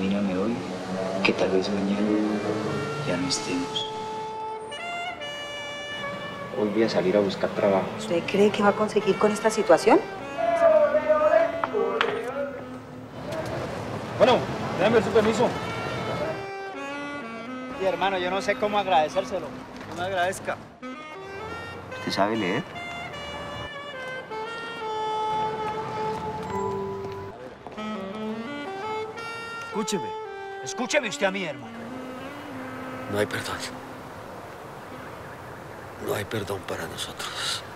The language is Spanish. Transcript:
imagíname hoy que tal vez mañana ya no estemos. Hoy voy a salir a buscar trabajo. ¿Usted cree que va a conseguir con esta situación? Bueno, déjame su permiso. Y hermano, yo no sé cómo agradecérselo. No me agradezca. ¿Usted sabe leer? Escúcheme usted a mí, hermano. No hay perdón. No hay perdón para nosotros.